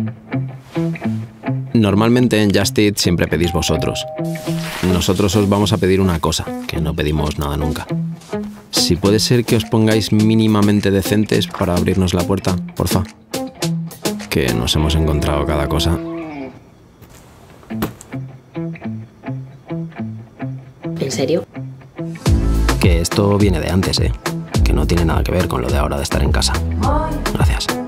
Normalmente en Just Eat siempre pedís vosotros. Nosotros os vamos a pedir una cosa, que no pedimos nada nunca. Si puede ser que os pongáis mínimamente decentes para abrirnos la puerta, porfa. Que nos hemos encontrado cada cosa. ¿En serio? Que esto viene de antes, ¿eh? Que no tiene nada que ver con lo de ahora de estar en casa. Gracias.